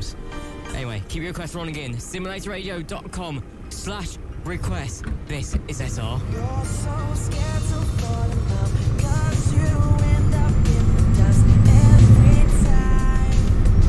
else. Anyway, keep your requests rolling in. simulatorradio.com/request. This is SR. You're so scared to fall in love, 'cause you end up in the dust every time.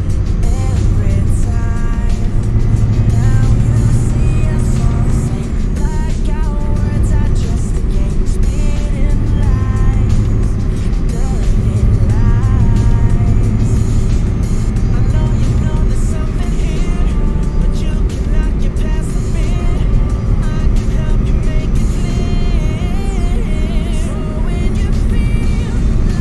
Now you see us all the same, like our words are just a game, spitting lies, dirty lies. I know you know there's something here, but you cannot get past the fear. I can help you make it clear. So when you feel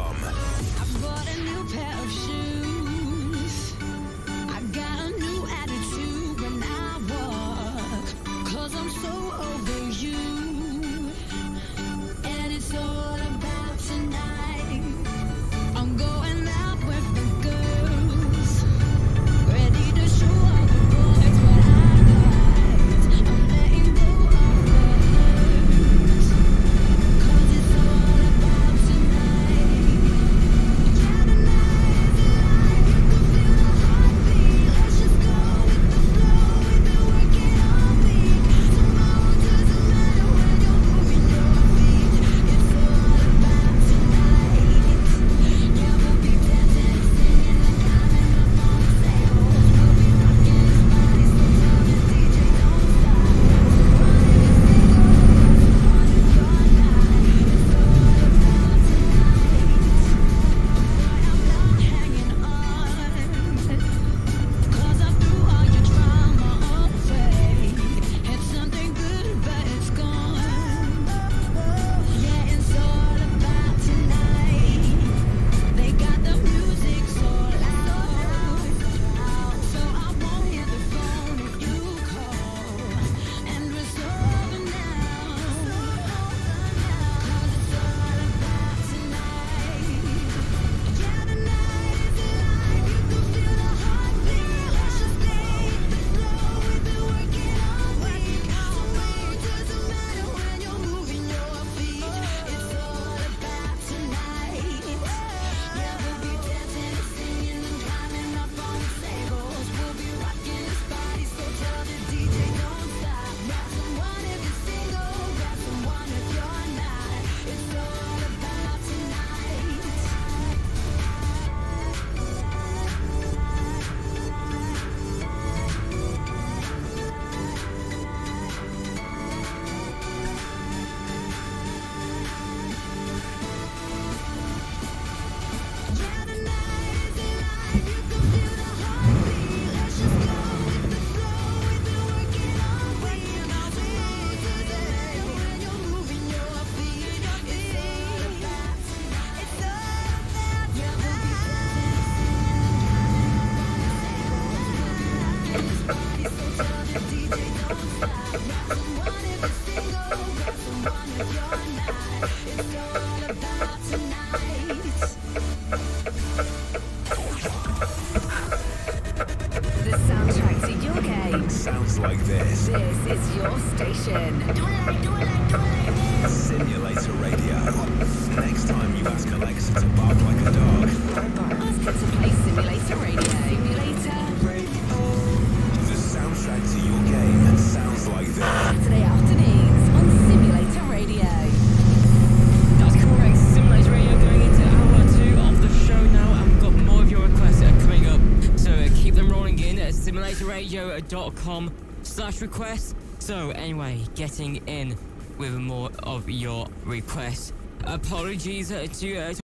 Stockholm. I bought a new pair of shoes. I got a new attitude when I walk, 'cause I'm so over you. And it's all about tonight. I'm going out with the girls, ready to show all the boys what I got. I'm letting go of the hurt, 'cause it's all about tonight. Yeah, tonight is alive. You can feel the heartbeat. Let's just go with the flow. We've been working all week. Tomorrow doesn't matter when you're moving your feet. It's all about tonight. Yeah, we'll be dancing and singing and climbing up on the tables. We'll be rocking this body, so tell the DJ don't stop. One if you're single, one if you're not. It's all about tonight. Boy, I'm not hanging on, 'cause I threw all your drama away. It's something good, but it's gone. Yeah, it's all about tonight. They got the music so loud, so I won't hear the phone if you call. And it's over now, 'cause it's all about tonight. Yeah, the night is alive. You can feel the heartbeat. Let's just stay with the flow. We've been working all week. Tomorrow doesn't matter when you're moving your feet. It's all about tonight. Yeah, we'll be dancing and singing and climbing up on the tables. We'll be rocking this body, so tell the DJ don't stop. Grab someone if you're single, grab someone if you're not. It's all about tonight. Yeah, the night is alive. You can feel the heartbeat. Let's just go with the flow. We've been working all week. Tomorrow doesn't matter when you're moving your feet. It's all about tonight. It's all about tonight. Yeah, we'll be dancing and singing and climbing up on the tables. We'll be rocking this body, so tell the DJ don't stop. Grab someone if you're single, grab someone if you're not. It's all about tonight. The soundtrack to your game. Sounds like this. This is your station. Simulator Radio. Next time you ask Alexa to bark like a dog, Ask her to play Simulator Radio. Simulator. the soundtrack to your game sounds like this. Saturday afternoons on Simulator Radio. That's correct. Simulator Radio going into hour 2 of the show now, and we've got more of your requests coming up. So keep them rolling in at simulatorradio.com/requests. So anyway, getting in with more of your requests. Apologies to